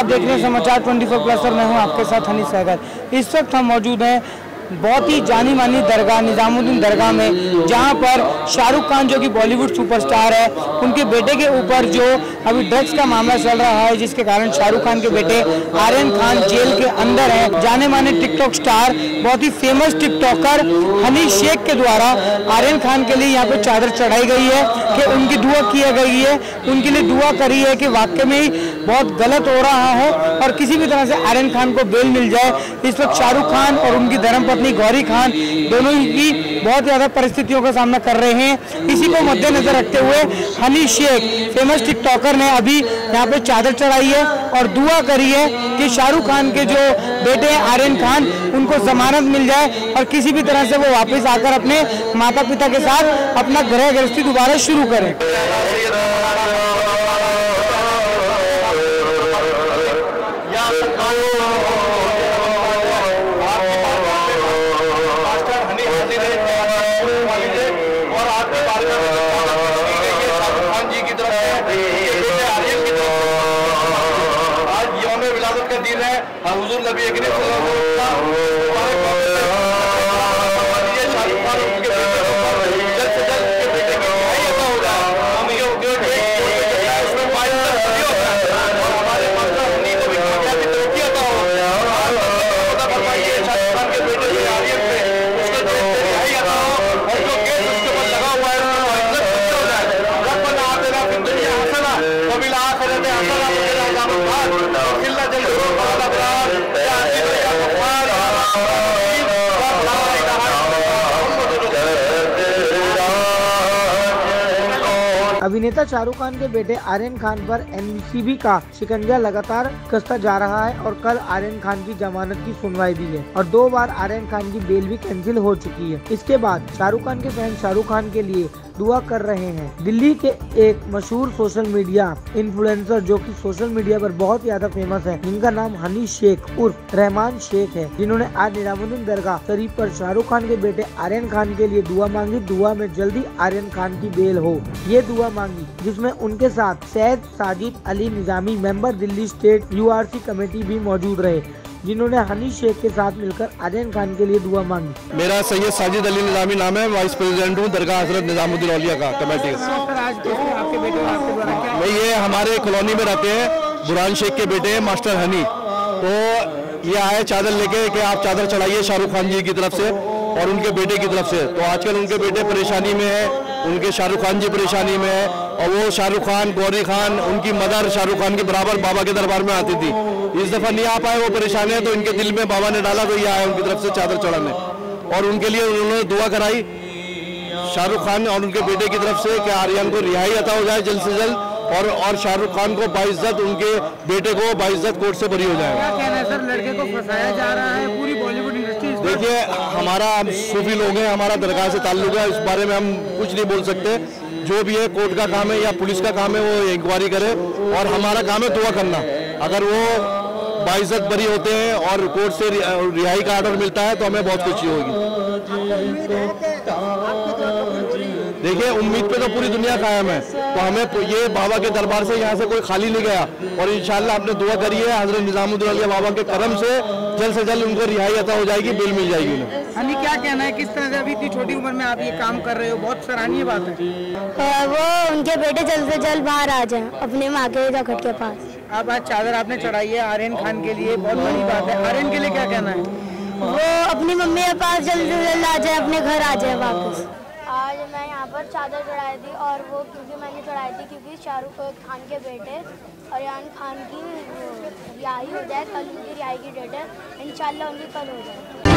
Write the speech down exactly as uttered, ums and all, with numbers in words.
देख रहे हैं समाचार चौबीस प्लस और मैं हूं आपके साथ हनी सहगल। इस वक्त हम मौजूद हैं बहुत ही जानी मानी दरगाह निजामुद्दीन दरगाह में, जहां पर शाहरुख खान जो कि बॉलीवुड सुपरस्टार है, उनके बेटे के ऊपर जो अभी ड्रग्स का मामला चल रहा है, जिसके कारण शाहरुख खान के बेटे आर्यन खान जेल के अंदर है। जाने माने टिकटॉक स्टार, बहुत ही फेमस टिकटॉकर हनी शेख के द्वारा आर्यन खान के लिए यहाँ पे चादर चढ़ाई गई है कि उनकी दुआ की गई है, उनके लिए दुआ करी है कि वाकई में ही बहुत गलत हो रहा है और किसी भी तरह से आर्यन खान को बेल मिल जाए। इस वक्त शाहरुख खान और उनकी धर्मपत्नी गौरी खान दोनों ही बहुत ज्यादा परिस्थितियों का सामना कर रहे हैं। इसी को मद्देनजर रखते हुए हनी शेख फेमस टिकटॉकर ने अभी यहाँ पे चादर चढ़ाई है और दुआ करी है कि शाहरुख खान के जो बेटे हैं आर्यन खान, उनको जमानत मिल जाए और किसी भी तरह से वो वापस आकर अपने माता पिता के साथ अपना गृह गृहस्थी दोबारा शुरू करें। हुजूर नबी करीम सल्लल्लाहु अलैहि अभिनेता शाहरुख खान के बेटे आर्यन खान पर एन सी बी का शिकंजा लगातार कसता जा रहा है और कल आर्यन खान की जमानत की सुनवाई भी है और दो बार आर्यन खान की बेल भी कैंसिल हो चुकी है। इसके बाद शाहरुख खान के फैन शाहरुख खान के लिए दुआ कर रहे हैं। दिल्ली के एक मशहूर सोशल मीडिया इन्फ्लुएंसर जो कि सोशल मीडिया पर बहुत ज्यादा फेमस है, जिनका नाम हनी शेख उर्फ रहमान शेख है, जिन्होंने आज निजामुद्दीन दरगाह शरीफ पर शाहरुख खान के बेटे आर्यन खान के लिए दुआ मांगी। दुआ में जल्दी आर्यन खान की बेल हो, ये दुआ मांगी, जिसमें उनके साथ Syed Sajid Ali Nizami member Delhi state U R C committee भी मौजूद रहे, जिन्होंने हनी शेख के साथ मिलकर आर्यन खान के लिए दुआ मांगी। मेरा सैयद साजिद अली निजामी नाम है, वाइस प्रेसिडेंट हूँ दरगाह हजरत निजामुद्दीन औलिया का कमेटी। भाई ये हमारे कॉलोनी में रहते हैं, बुरहान शेख के बेटे हैं मास्टर हनी, तो ये आए चादर लेके कि आप चादर चढ़ाइए शाहरुख खान जी की तरफ से और उनके बेटे की तरफ से। तो आजकल उनके बेटे परेशानी में है, उनके शाहरुख खान जी परेशानी में है और वो शाहरुख खान गौरी खान उनकी मदर शाहरुख खान के बराबर बाबा के दरबार में आती थी। इस दफा नहीं आ पाए, वो परेशान है, तो इनके दिल में बाबा ने डाला, तो ये आए उनकी तरफ से चादर चढ़ाने और उनके लिए उन्होंने दुआ कराई शाहरुख खान और उनके बेटे की तरफ से कि आर्यन को रिहाई अता हो जाए जल्द से जल्द और और शाहरुख खान को बाइज्जत उनके बेटे को बाइज्जत कोर्ट से बरी हो जाए। क्या कहना है सर, लड़के को फंसाया जा रहा है, पूरी बॉलीवुड इंडस्ट्री। देखिए हमारा हम सूफी लोग हैं, हमारा दरगाह से ताल्लुक है, इस बारे में हम कुछ नहीं बोल सकते। जो भी है कोर्ट का काम है या पुलिस का काम है, वो इंक्वायरी करे और हमारा काम है दुआ करना। अगर वो बाइज्जत बरी होते हैं और कोर्ट से रिहाई का ऑर्डर मिलता है तो हमें बहुत खुशी होगी। देखिए उम्मीद पे तो पूरी दुनिया कायम है, तो हमें ये बाबा के दरबार से यहाँ से कोई खाली नहीं गया और इंशाल्लाह आपने दुआ करी है हजरत निजामुद्दीन औलिया बाबा के करम से जल्द से जल्द उनको रिहाई अता हो जाएगी, बेल मिल जाएगी उन्हें। हनी क्या कहना है, किस तरह से अभी इतनी छोटी उम्र में आप ये काम कर रहे हो, बहुत सराहनीय बात है। वो उनके बेटे जल्द से जल्द बाहर आ जाए अपने माँ के जगत के पास। अब आज चादर आपने चढ़ाई है आर्यन खान के लिए, बहुत बड़ी बात है। आर्यन के लिए क्या कहना है? वो अपनी मम्मी के पास जल्द से जल्द आ जाए, अपने घर आ जाए वापस। आज मैं यहाँ पर चादर चढ़ाई थी और वो क्योंकि मैंने चढ़ाई थी क्योंकि शाहरुख खान के बेटे आर्यन खान की रिहाई हो जाए, कल उनकी रिहाई की डेट है, इंशाल्लाह उनकी कल हो जाए।